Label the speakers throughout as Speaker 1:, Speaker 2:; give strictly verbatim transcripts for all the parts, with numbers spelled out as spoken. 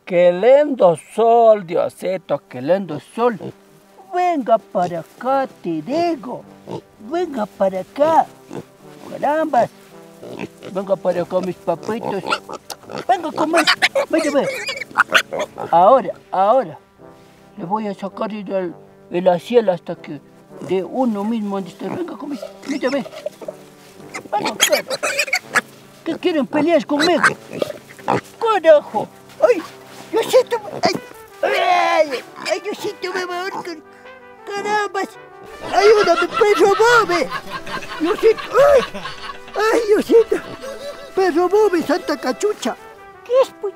Speaker 1: Qué lindo sol, Diosito, qué lindo sol. Venga para acá, te digo. Venga para acá. Carambas. Venga para acá, mis papitos. Venga a comer. Venga, venga. Ahora, ahora. Le voy a sacar el, el asiel hasta que de uno mismo donde está. Venga a comer. Venga, venga. Venga, venga. ¿Qué quieren pelear conmigo? ¡Carajo! ¡Ay! ¡Diosito! ¡Ay! ¡Ay! ¡Ay, Diosito, me va a ahorcar! ¡Carambas! ¡Ayúdame, perro Bobe! ¡Diosito! ¡Ay! ¡Ay, Diosito! ¡Perro Bobe, santa cachucha! ¿Qué es, pues?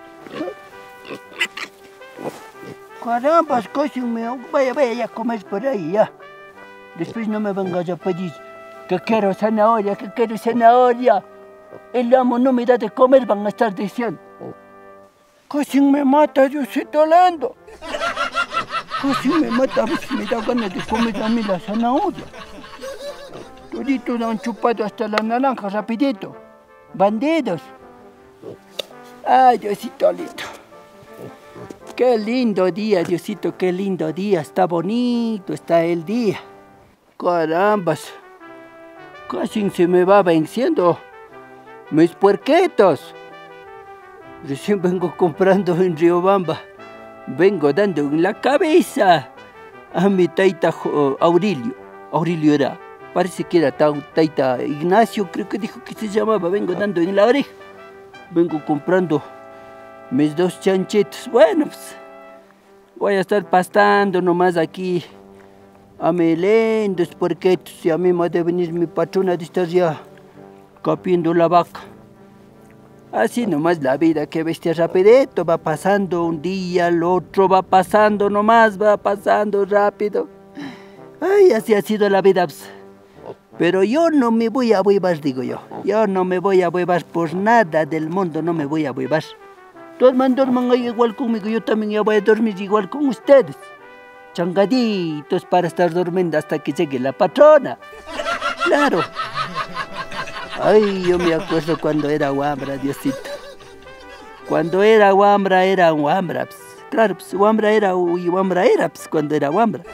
Speaker 1: ¡Carambas, cósenme! Vaya, vaya a comer por ahí, ya. Después no me vengas a pedir que quiero zanahoria, que quiero zanahoria. El amo no me da de comer, van a estar diciendo. Casi me mata, Diosito lindo. Casi me mata, a veces me da ganas de comer a mí la zanahoria. Todito han chupado hasta la naranja, rapidito. Bandidos. Ay, Diosito lindo. Qué lindo día, Diosito, qué lindo día. Está bonito, está el día. Carambas. Casi se me va venciendo mis puerquetos. Recién vengo comprando en Riobamba. Vengo dando en la cabeza a mi taita Aurelio. Aurelio era, parece que era taita Ignacio, creo que dijo que se llamaba. Vengo dando en la oreja. Vengo comprando mis dos chanchitos. Bueno, pues voy a estar pastando nomás aquí a mis lindos puerquetos. Y a mí me ha de venir mi patrona de estar ya capiendo la vaca. Así nomás la vida, que bestia rapidito, va pasando un día, el otro va pasando nomás, va pasando rápido. Ay, así ha sido la vida. Pero yo no me voy a huevar, digo yo. Yo no me voy a huevar por nada del mundo, no me voy a huevar. Todos man duerman ahí igual conmigo, yo también ya voy a dormir igual con ustedes. Changaditos para estar durmiendo hasta que llegue la patrona. Claro. Ay, yo me acuerdo cuando era guambra, Diosito. Cuando era guambra, era guambra. Pues. Claro, pues guambra era y guambra era, pues, cuando era guambra.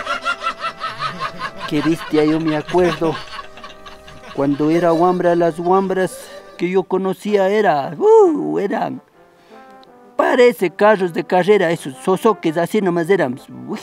Speaker 1: Qué bestia, yo me acuerdo. Cuando era guambra, las guambras que yo conocía era, uh, eran, parece carros de carrera, esos sosoques así nomás eran. Uy,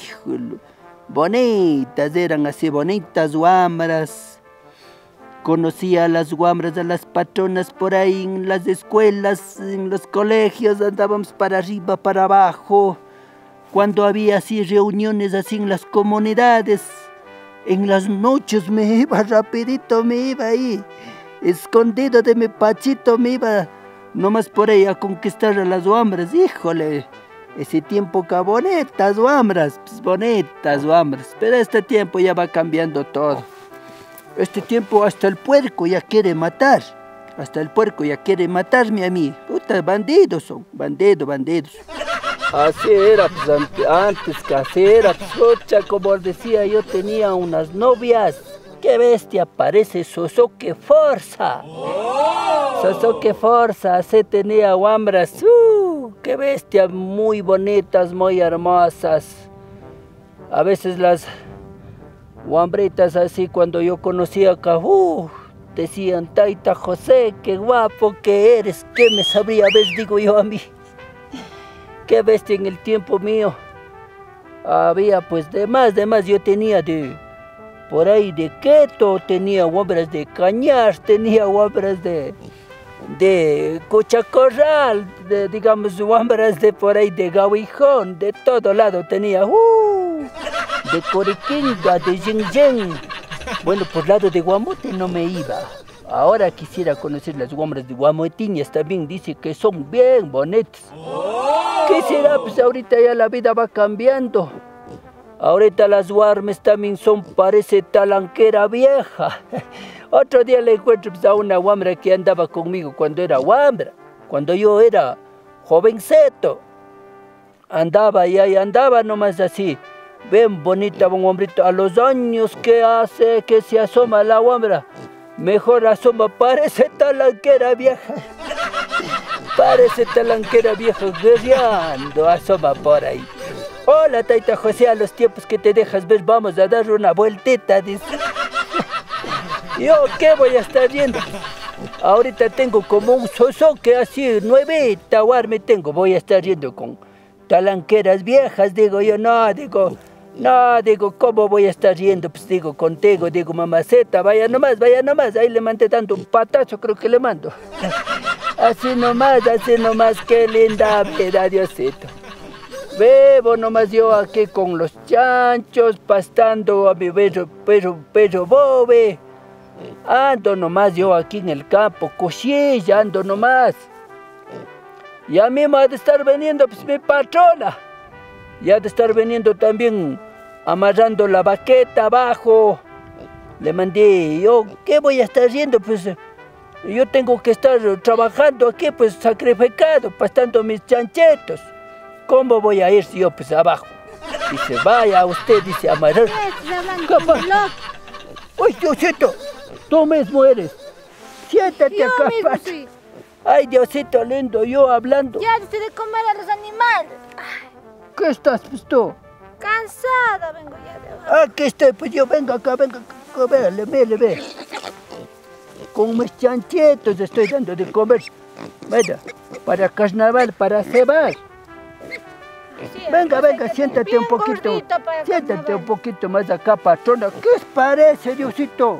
Speaker 1: bonitas, eran así, bonitas guambras. Conocía a las guambras, a las patronas por ahí en las escuelas, en los colegios, andábamos para arriba, para abajo. Cuando había así reuniones así en las comunidades, en las noches me iba rapidito, me iba ahí, escondido de mi pachito, me iba nomás por ahí a conquistar a las guambras. Híjole, ese tiempo que bonitas guambras, pues bonitas guambras, pero este tiempo ya va cambiando todo. Este tiempo hasta el puerco ya quiere matar. Hasta el puerco ya quiere matarme a mí. Puta, bandidos son. Bandidos, bandidos. Así era, pues antes, antes que así era. Pues, pucha, como decía, yo tenía unas novias. ¡Qué bestia! Parece Sosoque Forza. Oh. Sosoque Forza, así tenía guambras. ¡Uh! ¡Qué bestia! Muy bonitas, muy hermosas. A veces las guambritas así, cuando yo conocía acá, uh, decían, Taita José, qué guapo que eres, qué me sabría ver, digo yo a mí. Qué bestia, en el tiempo mío había pues de más, de más, yo tenía de, por ahí de Queto, tenía guambras de Cañar, tenía guambras de, de Cochacorral, de, digamos, guambras de por ahí de Gauijón, de todo lado tenía, uh, de Coriquinga, de Yengyen. Bueno, por lado de Guamote no me iba. Ahora quisiera conocer las guambras de Guamotiñas también, dice que son bien bonitas. ¿Qué será? Pues ahorita ya la vida va cambiando. Ahorita las guarmes también son, parece talanquera vieja. Otro día le encuentro pues, a una guambra que andaba conmigo cuando era guambra, cuando yo era jovencito. Andaba y ahí andaba nomás así. Bien bonita, un hombrito. A los años que hace que se asoma la guambra, mejor asoma, parece talanquera vieja. Parece talanquera vieja guerreando, asoma por ahí. Hola, Taita José, a los tiempos que te dejas ver, vamos a dar una vueltita, dice. ¿Yo qué voy a estar viendo? Ahorita tengo como un sosoque así, nueve tawar me tengo. Voy a estar yendo con talanqueras viejas, digo yo, no, digo, no, digo, ¿cómo voy a estar yendo? Pues digo, contigo, digo, mamaceta, vaya nomás, vaya nomás. Ahí le mandé dando un patazo, creo que le mando. Así nomás, así nomás, qué linda vida, Diosito. Bebo nomás yo aquí con los chanchos, pastando a mi perro, perro, perro bobe. Ando nomás yo aquí en el campo, cochilla, ando nomás. Y a mí me ha de estar veniendo pues mi patrona. Y ha de estar veniendo también amarrando la baqueta abajo. Le mandé, yo, ¿qué voy a estar haciendo? Pues yo tengo que estar trabajando aquí, pues sacrificado, pastando mis chanchetos. ¿Cómo voy a ir si yo pues abajo? Dice, vaya usted, dice, amarrar. ¡Uy, Diosito! Tú mismo eres. Siéntate
Speaker 2: yo
Speaker 1: acá,
Speaker 2: mismo
Speaker 1: Pacho.
Speaker 2: sí.
Speaker 1: Ay, Diosito lindo, yo hablando.
Speaker 2: Ya diste de comer a los animales. Ay,
Speaker 1: ¿Qué estás, pues tú?
Speaker 2: cansada vengo ya de abajo.
Speaker 1: Aquí estoy, pues yo vengo acá, vengo acá, véale, véale, ve. Con mis chanchetos estoy dando de comer. Mira, para carnaval, para cebar.
Speaker 2: Sí,
Speaker 1: Venga,
Speaker 2: pues,
Speaker 1: venga,
Speaker 2: hay que
Speaker 1: siéntate
Speaker 2: ser
Speaker 1: un poquito.
Speaker 2: bien gordito para
Speaker 1: Siéntate
Speaker 2: carnaval.
Speaker 1: un poquito más acá, patrona. ¿Qué os parece, Diosito?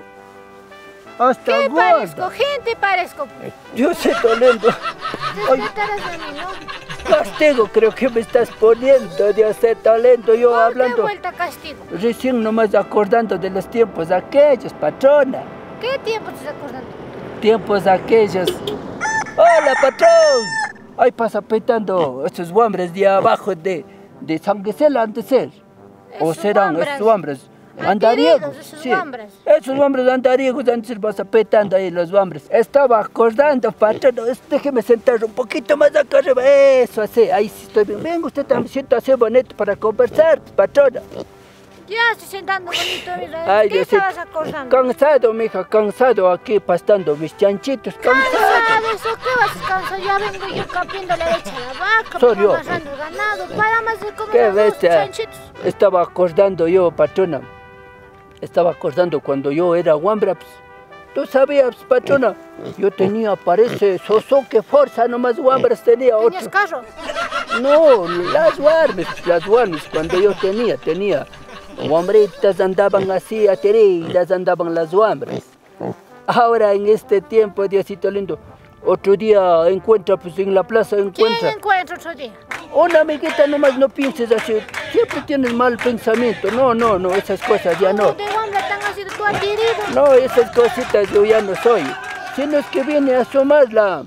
Speaker 1: Hasta
Speaker 2: ¿Qué
Speaker 1: gorda.
Speaker 2: parezco? Gente parezco.
Speaker 1: Diosito lindo. Ay,
Speaker 2: Respetarás a mí, ¿no?
Speaker 1: castigo creo que me estás poniendo, Diosito lindo. Yo
Speaker 2: ¿Por qué
Speaker 1: hablando,
Speaker 2: vuelta castigo?
Speaker 1: recién nomás acordando de los tiempos aquellos, patrona.
Speaker 2: ¿Qué tiempo te estás acordando?
Speaker 1: Tiempos aquellos. ¡Hola, patrón! Ay, pasa petando estos hombres de abajo de, de San Gisela han de ser. O
Speaker 2: Esos
Speaker 1: serán
Speaker 2: hombres.
Speaker 1: estos hombres
Speaker 2: Andariegos,
Speaker 1: andariegos.
Speaker 2: esos
Speaker 1: Sí,
Speaker 2: hombres.
Speaker 1: esos hombres andariegos han de ser pasa petando ahí los hombres. Estaba acordando, patrón. Déjeme sentar un poquito más acá arriba. Eso, así. Ahí sí estoy bien. Venga, usted también sienta así bonito para conversar, patrona.
Speaker 2: Ya estoy sentando bonito, mira.
Speaker 1: Ay,
Speaker 2: ¿Qué
Speaker 1: Diosito.
Speaker 2: estabas acordando?
Speaker 1: Cansado, mija, cansado aquí pastando mis chanchitos. Cansado.
Speaker 2: ¿Cansado? ¿Eso qué vas a cansar? Ya vengo yo capiendo la leche a la vaca,
Speaker 1: Soy yo.
Speaker 2: amarrando el ganado, para más de
Speaker 1: ¿Qué
Speaker 2: comer los
Speaker 1: bestia?
Speaker 2: chanchitos.
Speaker 1: Estaba acordando yo, patrona. Estaba acordando cuando yo era guambra. Pues, tú sabías, patrona. Yo tenía, parece, sosoque fuerza, nomás guambras tenía otro.
Speaker 2: ¿Tenías carro?
Speaker 1: No, las guarmes, las guarmes. Cuando yo tenía, tenía. Guambritas andaban así, ateridas andaban las guambras. Ahora en este tiempo, Diosito lindo, otro día encuentra, pues en la plaza
Speaker 2: ¿Quién
Speaker 1: encuentra.
Speaker 2: encuentra otro día?
Speaker 1: Una amiguita nomás, no pienses así, siempre tienes mal pensamiento. No, no, no, esas cosas ya no.
Speaker 2: De hombre tan así, tú adherido.
Speaker 1: No, esas cositas yo ya no soy. Sino es que viene a asomar la,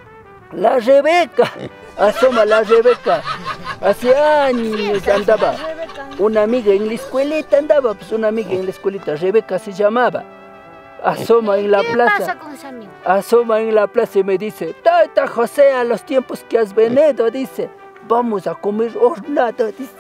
Speaker 1: la Rebeca. Asoma la Rebeca. Hace años andaba. Una amiga en la escuelita andaba, pues una amiga en la escuelita, Rebeca se llamaba. Asoma en la
Speaker 2: ¿Qué
Speaker 1: plaza.
Speaker 2: pasa con ese amigo?
Speaker 1: Asoma en la plaza y me dice, Taita José, a los tiempos que has venido, dice, vamos a comer hornado, dice.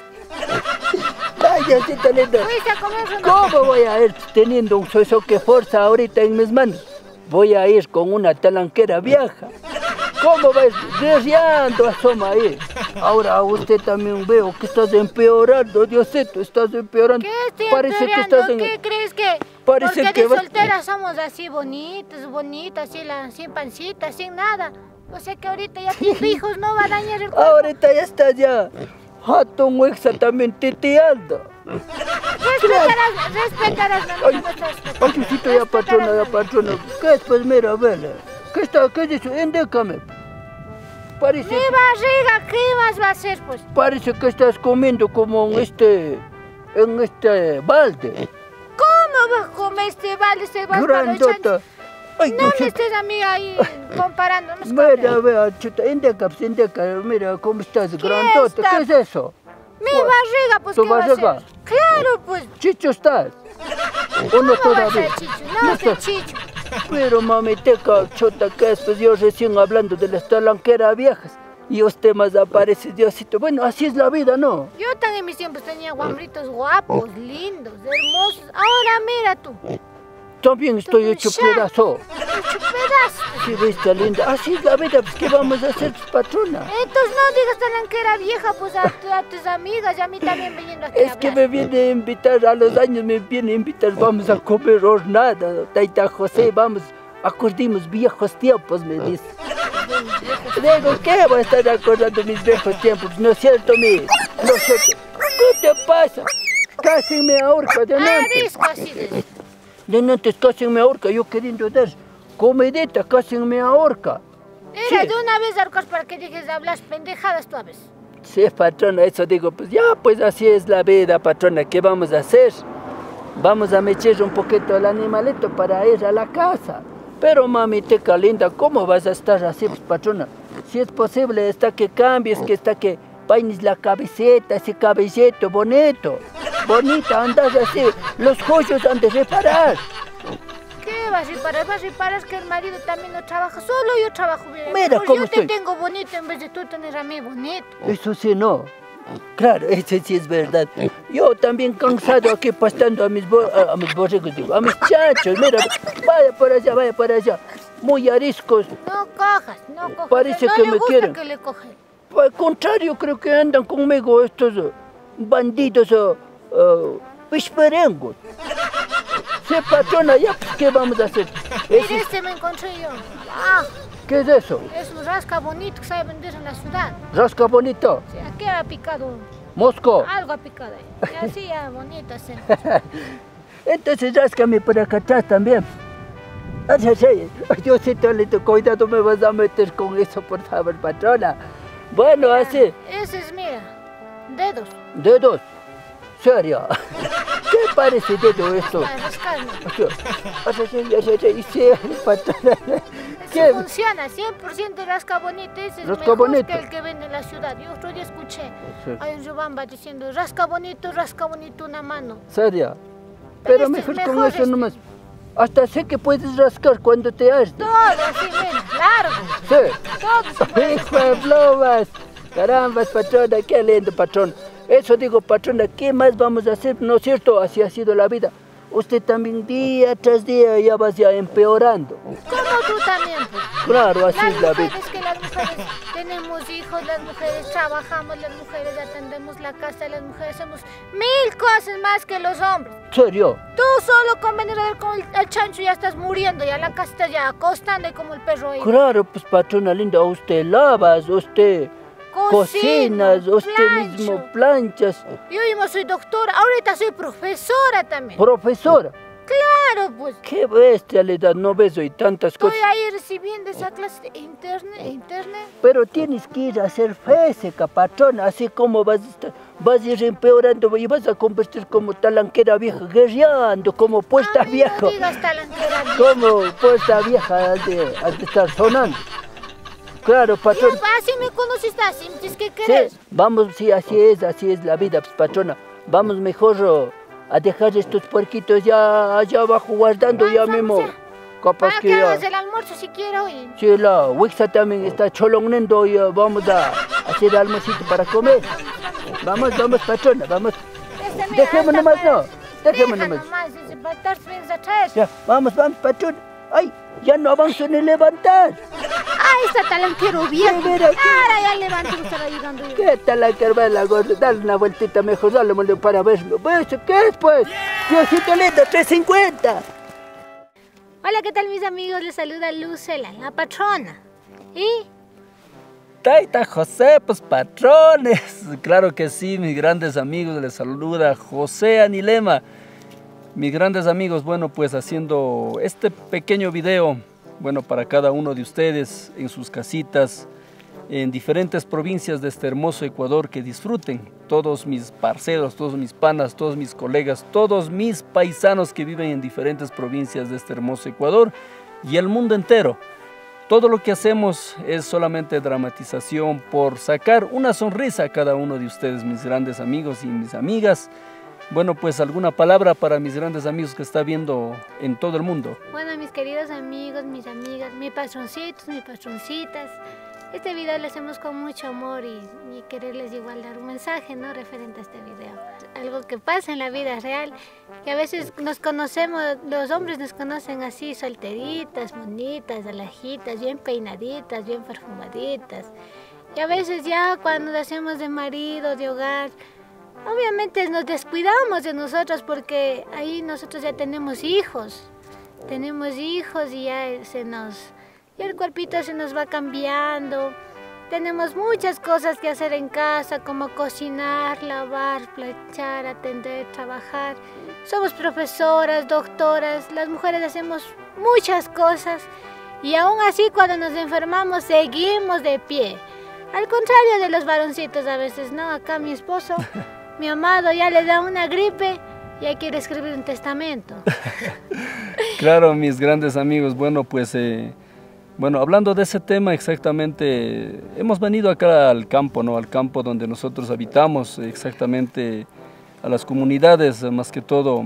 Speaker 1: Ay, Diosito lindo.
Speaker 2: ¿Fuiste a comer hornado?
Speaker 1: ¿Cómo voy a ir teniendo un sosoque fuerza ahorita en mis manos? Voy a ir con una talanquera vieja. ¿Cómo ves? Guerreando, asoma ahí. Ahora usted también veo que estás empeorando, Diosito, estás empeorando.
Speaker 2: ¿Qué estoy
Speaker 1: Parece que
Speaker 2: empeorando?
Speaker 1: estás en...
Speaker 2: ¿Qué crees que?
Speaker 1: Parece
Speaker 2: Porque
Speaker 1: que
Speaker 2: de
Speaker 1: vas-
Speaker 2: solteras somos así bonitas, bonitas, así, la- sin pancita, sin nada. O sea que ahorita ya tienes hijos, no va a dañar el cuerpo.
Speaker 1: Ahorita ya estás ya. Hatton Wexa también titeando.
Speaker 2: Respetarás, respetarás, no,
Speaker 1: Ay,
Speaker 2: no, no, respetarás.
Speaker 1: ay, Diosito, ya patrona, ya patrona. ¿Qué es? Pues mira, vele. ¿Qué está? ¿Qué es eso? Indícame. Parece,
Speaker 2: Mi barriga, ¿qué más va a hacer, pues?
Speaker 1: parece que estás comiendo como en este, en este balde.
Speaker 2: ¿Cómo vas a comer este vale, este vale para los
Speaker 1: Grandota.
Speaker 2: chanchos?
Speaker 1: Ay,
Speaker 2: No me
Speaker 1: Diosito.
Speaker 2: estés a mí ahí comparando, no es
Speaker 1: Mira,
Speaker 2: correcto.
Speaker 1: vea, chuta, indica, pues indica, mira cómo estás, grandota.
Speaker 2: está?
Speaker 1: ¿Qué es eso?
Speaker 2: Mi barriga, pues,
Speaker 1: ¿Tu
Speaker 2: ¿qué va a
Speaker 1: barriga?
Speaker 2: hacer? Claro, pues.
Speaker 1: Chicho estás. ¿O no
Speaker 2: ¿Cómo va a
Speaker 1: todavía?
Speaker 2: ser chicho? No, soy
Speaker 1: estás.
Speaker 2: chicho.
Speaker 1: Pero mamiteca, chota, que es, pues yo recién hablando de las talanqueras viejas. Y los temas aparece Diosito. Bueno, así es la vida, ¿no?
Speaker 2: Yo también en mis tiempos tenía guambritos guapos, lindos, hermosos. Ahora mira tú.
Speaker 1: También estoy
Speaker 2: Tú,
Speaker 1: hecho
Speaker 2: ya.
Speaker 1: pedazo.
Speaker 2: Hecho desastre.
Speaker 1: Sí, bestia linda. Así es la vida, pues ¿qué vamos a hacer, pues, patrona?
Speaker 2: Entonces no digas tan que era vieja, pues a, tu- a tus amigas y a mí también viniendo aquí a
Speaker 1: Es que
Speaker 2: hablar.
Speaker 1: me viene a invitar, a los años me viene a invitar, vamos a comer hornada, Taita José, vamos, acordemos viejos tiempos, me dice. Digo, ¿qué voy a estar acordando mis viejos tiempos? ¿No es cierto, mi? ¿No es cierto? ¿Qué te pasa? Casi me ahorca de antes.
Speaker 2: Arisco así de...
Speaker 1: De antes casi me ahorca, yo queriendo dar comidita, casi me ahorca.
Speaker 2: Era
Speaker 1: Sí.
Speaker 2: de una vez, Arcos, para que dejes de hablar pendejadas tú a veces.
Speaker 1: Sí, patrona, eso digo, pues ya, pues así es la vida, patrona, ¿qué vamos a hacer? Vamos a meter un poquito al animalito para ir a la casa. Pero mamiteca linda, ¿cómo vas a estar así, pues, patrona? Si es posible, está que cambies, que está que peines la cabecita, ese cabellito bonito. Bonita, andas así, los joyos han de reparar.
Speaker 2: ¿Qué vas a reparar? Vas a reparar que el marido también no trabaja, solo yo trabajo bien.
Speaker 1: Mira
Speaker 2: Pues
Speaker 1: cómo
Speaker 2: yo te
Speaker 1: estoy.
Speaker 2: tengo bonito en vez de tú tener a mí bonito.
Speaker 1: Eso sí, no. Claro, eso sí es verdad. Yo también cansado aquí pastando a mis, bo a, a mis borregos, digo, a mis chanchos. Mira, vaya por allá, vaya por allá. Muy ariscos.
Speaker 2: No cojas, no cojas.
Speaker 1: Parece
Speaker 2: no
Speaker 1: que
Speaker 2: le
Speaker 1: me
Speaker 2: gusta
Speaker 1: quieren.
Speaker 2: que le coge.
Speaker 1: Al contrario, creo que andan conmigo estos uh, bandidos uh, uh, pisperengos. Sí, patrona, ya, pues, ¿qué vamos a hacer?
Speaker 2: Mira,
Speaker 1: Ese-
Speaker 2: este me encontré yo. Ah,
Speaker 1: ¿Qué es eso?
Speaker 2: es un rasca bonito que sabe vender en la ciudad.
Speaker 1: Rasca bonito.
Speaker 2: Sí, aquí ha picado,
Speaker 1: Mosco.
Speaker 2: algo ha picado ahí. Y así ya bonito se.
Speaker 1: Entonces ráscame por acá atrás también. Ay, ay, ay, Diosito lindo, cuidado me vas a meter con eso, por favor, patrona. Bueno, así,
Speaker 2: Ese es, mira, dedos.
Speaker 1: dedos. Serio. ¿Qué parece dedo esto?
Speaker 2: Para rascarme.
Speaker 1: Ay, ay, ay, ay, ay, sí, patrona.
Speaker 2: Sí
Speaker 1: ¿Qué?
Speaker 2: funciona, cien por ciento rasca bonito. Ese es
Speaker 1: Rasca
Speaker 2: mejor
Speaker 1: bonito.
Speaker 2: que el que vende en la ciudad. Yo otro día escuché
Speaker 1: Sí.
Speaker 2: a un Yubamba diciendo, rasca bonito, rasca bonito una mano.
Speaker 1: Serio.
Speaker 2: Pero
Speaker 1: Pero
Speaker 2: este
Speaker 1: mejor
Speaker 2: es
Speaker 1: con
Speaker 2: mejor
Speaker 1: eso
Speaker 2: este.
Speaker 1: nomás. Hasta sé que puedes rascar cuando te hartes.
Speaker 2: Todo así, mira, largo.
Speaker 1: Sí.
Speaker 2: Todo se puede
Speaker 1: Hijo de plomas. Carambas, patrona, qué lindo, patrón. Eso digo, patrona, ¿qué más vamos a hacer? ¿No es cierto? Así ha sido la vida. Usted también día tras día ya va ya empeorando.
Speaker 2: Como tú también, pues.
Speaker 1: Claro, así
Speaker 2: Las
Speaker 1: es la vida.
Speaker 2: mujeres que las mujeres tenemos hijos, las mujeres trabajamos, las mujeres atendemos la casa, las mujeres hacemos mil cosas más que los hombres.
Speaker 1: ¿Serio?
Speaker 2: Tú solo con venir a ver con el, el chancho ya estás muriendo, ya la casa está ya acostando y como el perro ahí.
Speaker 1: Claro, pues patrona linda, usted lavas, usted
Speaker 2: Cocina,
Speaker 1: cocinas, usted
Speaker 2: plancho.
Speaker 1: mismo planchas.
Speaker 2: Yo mismo soy doctora, ahorita soy profesora también.
Speaker 1: Profesora,
Speaker 2: Claro, pues.
Speaker 1: qué bestia le da, no ves hoy tantas
Speaker 2: Estoy
Speaker 1: cosas.
Speaker 2: ahí recibiendo esa clase de internet, internet.
Speaker 1: Pero tienes que ir a hacer física, patrona, así como vas a, estar, vas a ir empeorando y vas a convertir como talanquera vieja, guerreando, como puesta
Speaker 2: A mí
Speaker 1: vieja.
Speaker 2: no digas talanquera vieja.
Speaker 1: Como puesta vieja has de, has de estar sonando. Claro, patrón.
Speaker 2: Ya, así me conociste, así me dices que
Speaker 1: Sí,
Speaker 2: querés.
Speaker 1: vamos, sí, así es, así es la vida, pues, patrona. Vamos mejor oh, a dejar estos puerquitos ya allá abajo guardando
Speaker 2: Vamos,
Speaker 1: ya
Speaker 2: vamos,
Speaker 1: mismo.
Speaker 2: ya.
Speaker 1: Capaz
Speaker 2: Para
Speaker 1: que
Speaker 2: que
Speaker 1: ya.
Speaker 2: hagas el almuerzo si quiero hoy.
Speaker 1: Sí, la Wixa también está cholonando y uh, vamos a hacer almuercito para comer. Vamos, vamos, patrona, vamos.
Speaker 2: Este, mira,
Speaker 1: Dejemos
Speaker 2: anda
Speaker 1: nomás,
Speaker 2: para-
Speaker 1: no. Dejemos
Speaker 2: Deja
Speaker 1: nomás.
Speaker 2: nomás, dice, para estar bien atrás.
Speaker 1: Ya, vamos, vamos, patrona. Ay, ya no avanzo ni levantar.
Speaker 2: Ahí está talanquero viejo.
Speaker 1: Sí, mira aquí.
Speaker 2: Ahora ya levanto que estar ayudando yo.
Speaker 1: ¿Qué tal la carva la gorda? Dale una vueltita mejor, dale mole, para verlo. ¿Ves? ¿Qué es, pues? Diosito lindo, tres cincuenta.
Speaker 2: Hola, ¿qué tal mis amigos? Les saluda Lucela, la patrona. ¿Y?
Speaker 3: Taita José, pues patrones. Claro que sí, mis grandes amigos, les saluda José Anilema. Mis grandes amigos, bueno, pues haciendo este pequeño video, bueno, para cada uno de ustedes en sus casitas, en diferentes provincias de este hermoso Ecuador, que disfruten todos mis parceros, todos mis panas, todos mis colegas, todos mis paisanos que viven en diferentes provincias de este hermoso Ecuador y el mundo entero. Todo lo que hacemos es solamente dramatización por sacar una sonrisa a cada uno de ustedes, mis grandes amigos y mis amigas. Bueno, pues alguna palabra para mis grandes amigos que está viendo en todo el mundo.
Speaker 2: Bueno, mis queridos amigos, mis amigas, mis patroncitos, mis patroncitas. este video lo hacemos con mucho amor y, y quererles igual dar un mensaje, ¿no? Referente a este video. Algo que pasa en la vida real, que a veces nos conocemos, los hombres nos conocen así, solteritas, bonitas, alajitas, bien peinaditas, bien perfumaditas. Y a veces ya cuando hacemos de marido, de hogar, obviamente nos descuidamos de nosotros porque ahí nosotros ya tenemos hijos. Tenemos hijos y ya se nos, y el cuerpito se nos va cambiando. Tenemos muchas cosas que hacer en casa, como cocinar, lavar, planchar, atender, trabajar. Somos profesoras, doctoras, las mujeres hacemos muchas cosas y aún así cuando nos enfermamos seguimos de pie. Al contrario de los varoncitos a veces, ¿no? Acá mi esposo, mi amado, ya le da una gripe. Ya quiere escribir un testamento.
Speaker 3: Claro, mis grandes amigos, bueno, pues, eh, bueno, hablando de ese tema exactamente, hemos venido acá al campo, ¿no? Al campo donde nosotros habitamos, exactamente a las comunidades, más que todo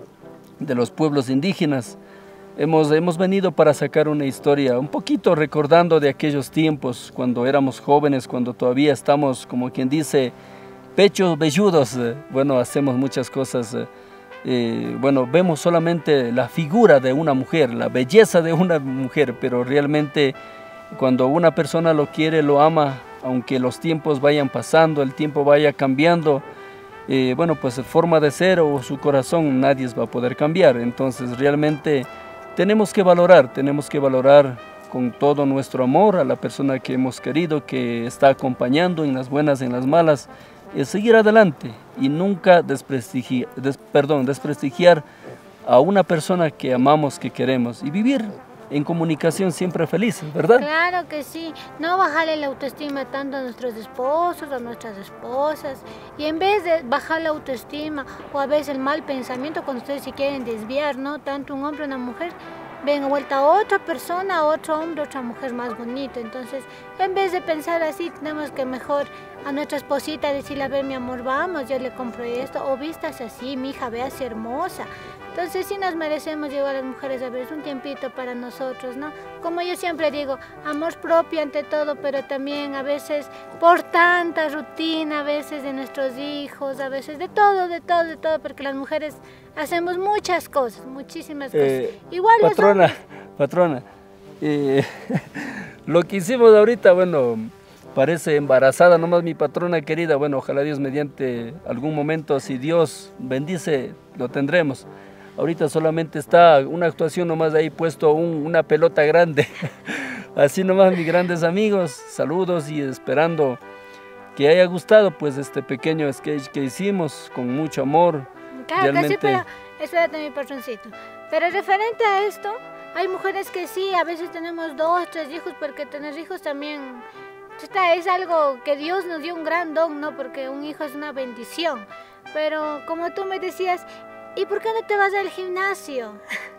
Speaker 3: de los pueblos indígenas. Hemos, hemos venido para sacar una historia, un poquito recordando de aquellos tiempos, cuando éramos jóvenes, cuando todavía estamos, como quien dice, pechos velludos. Bueno, hacemos muchas cosas. Eh, bueno, vemos solamente la figura de una mujer, la belleza de una mujer, pero realmente cuando una persona lo quiere, lo ama, aunque los tiempos vayan pasando, el tiempo vaya cambiando, eh, bueno, pues su forma de ser o su corazón nadie va a poder cambiar. Entonces realmente tenemos que valorar, tenemos que valorar con todo nuestro amor a la persona que hemos querido, que está acompañando en las buenas, en las malas, es seguir adelante y nunca desprestigiar, des, perdón, desprestigiar a una persona que amamos, que queremos, y vivir en comunicación siempre felices, ¿verdad?
Speaker 2: Claro que sí, no bajarle la autoestima tanto a nuestros esposos, a nuestras esposas, y en vez de bajar la autoestima o a veces el mal pensamiento cuando ustedes se quieren desviar, ¿no? Tanto un hombre o una mujer, ven a vuelta a otra persona, a otro hombre, otra mujer más bonito. Entonces, en vez de pensar así, tenemos que mejor a nuestra esposita decirle, a ver, mi amor, vamos, yo le compro esto, o vístase así, mi hija, véase hermosa. Entonces, sí nos merecemos llevar a las mujeres a ver un tiempito para nosotros, ¿no? Como yo siempre digo, amor propio ante todo, pero también a veces por tanta rutina, a veces de nuestros hijos, a veces de todo, de todo, de todo, porque las mujeres hacemos muchas cosas, muchísimas cosas.
Speaker 3: Eh,
Speaker 2: Igual
Speaker 3: patrona,
Speaker 2: los
Speaker 3: patrona, eh, lo que hicimos ahorita, bueno, parece embarazada nomás mi patrona querida. Bueno, ojalá Dios mediante algún momento, si Dios bendice, lo tendremos. Ahorita solamente está una actuación nomás ahí puesto un, una pelota grande. Así nomás, mis grandes amigos, saludos y esperando que haya gustado pues este pequeño sketch que hicimos con mucho amor.
Speaker 2: Claro
Speaker 3: Realmente...
Speaker 2: que sí, pero espérate mi patroncito. Pero referente a esto, hay mujeres que sí, a veces tenemos dos, tres hijos, porque tener hijos también es algo que Dios nos dio un gran don, ¿no? Porque un hijo es una bendición. Pero como tú me decías, ¿y por qué no te vas al gimnasio?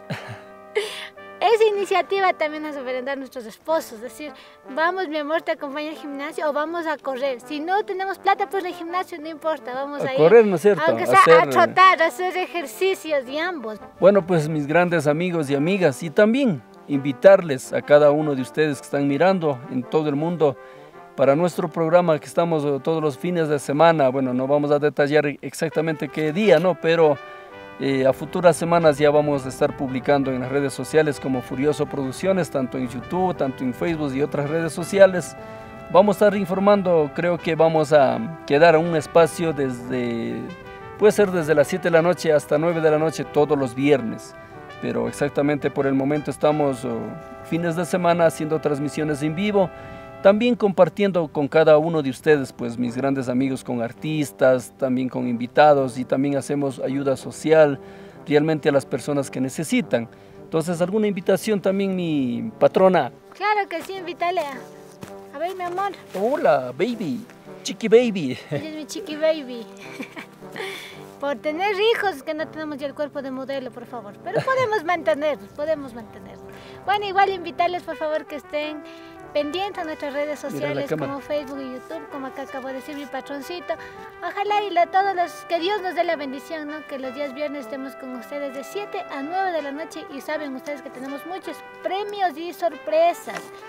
Speaker 2: Esa iniciativa también nos ofrenda a nuestros esposos, es decir, vamos mi amor, te acompaño al gimnasio o vamos a correr. Si no tenemos plata, pues el gimnasio no importa, vamos a,
Speaker 3: a
Speaker 2: ir.
Speaker 3: correr, ¿no es cierto?
Speaker 2: Aunque sea
Speaker 3: hacer...
Speaker 2: a trotar, a hacer ejercicios y ambos.
Speaker 3: Bueno, pues mis grandes amigos y amigas, y también invitarles a cada uno de ustedes que están mirando en todo el mundo para nuestro programa que estamos todos los fines de semana. Bueno, no vamos a detallar exactamente qué día, ¿no? Pero eh, a futuras semanas ya vamos a estar publicando en las redes sociales como Furioso Producciones, tanto en YouTube, tanto en Facebook y otras redes sociales. Vamos a estar informando, creo que vamos a quedar un espacio desde, puede ser desde las siete de la noche hasta nueve de la noche todos los viernes. Pero exactamente por el momento estamos oh, fines de semana haciendo transmisiones en vivo. También compartiendo con cada uno de ustedes, pues mis grandes amigos, con artistas, también con invitados, y también hacemos ayuda social realmente a las personas que necesitan. Entonces, ¿alguna invitación también, mi patrona?
Speaker 2: Claro que sí, invítale a, a ver, mi amor.
Speaker 3: Hola, baby, chiqui baby.
Speaker 2: Ella es mi chiqui baby. Por tener hijos que no tenemos ya el cuerpo de modelo, por favor. Pero podemos mantenerlos, podemos mantenerlos. Bueno, igual invitarles, por favor, que estén pendientes a nuestras redes sociales como Facebook y YouTube, como acá acabo de decir mi patroncito. Ojalá y a todos los, que Dios nos dé la bendición, ¿no? Que los días viernes estemos con ustedes de siete a nueve de la noche, y saben ustedes que tenemos muchos premios y sorpresas.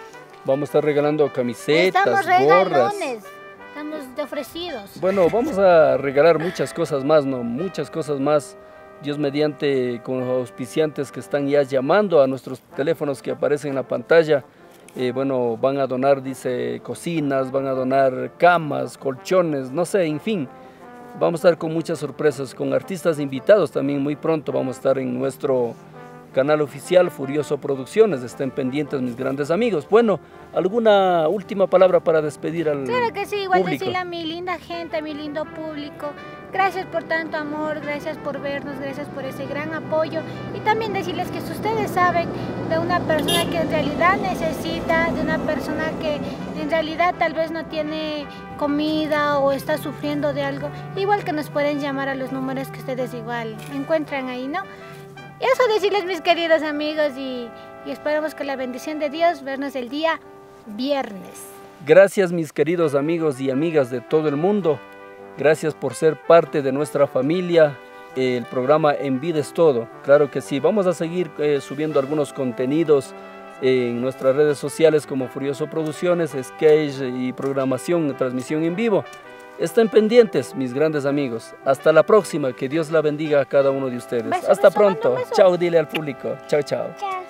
Speaker 3: Vamos a estar regalando camisetas,
Speaker 2: Estamos
Speaker 3: gorras.
Speaker 2: regalones, estamos de ofrecidos.
Speaker 3: Bueno, vamos a regalar muchas cosas más, ¿no? Muchas cosas más. Dios mediante, con los auspiciantes que están ya llamando a nuestros teléfonos que aparecen en la pantalla. Eh, bueno, van a donar, dice, cocinas, van a donar camas, colchones, no sé, en fin. Vamos a estar con muchas sorpresas, con artistas invitados también. Muy pronto vamos a estar en nuestro canal oficial Furioso Producciones. Estén pendientes, mis grandes amigos. Bueno, ¿alguna última palabra para despedir al público?
Speaker 2: Claro que sí, igual decirle a mi linda gente, a mi lindo público, gracias por tanto amor, gracias por vernos, gracias por ese gran apoyo. Y también decirles que si ustedes saben de una persona que en realidad necesita, de una persona que en realidad tal vez no tiene comida o está sufriendo de algo, igual que nos pueden llamar a los números que ustedes igual encuentran ahí, ¿no? Eso decirles, mis queridos amigos, y, y esperamos con la bendición de Dios vernos el día viernes.
Speaker 3: Gracias, mis queridos amigos y amigas de todo el mundo. Gracias por ser parte de nuestra familia. El programa En Vida es Todo. Claro que sí. Vamos a seguir eh, subiendo algunos contenidos en nuestras redes sociales como Furioso Producciones, sketch y programación, transmisión en vivo. Estén pendientes, mis grandes amigos. Hasta la próxima. Que Dios la bendiga a cada uno de ustedes.
Speaker 2: Beso,
Speaker 3: Hasta
Speaker 2: beso,
Speaker 3: pronto.
Speaker 2: mano, beso.
Speaker 3: Chao, dile al público. Chao, chao.
Speaker 2: Chao.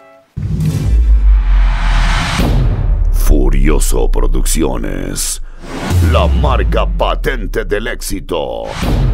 Speaker 4: Furioso Producciones, la marca patente del éxito.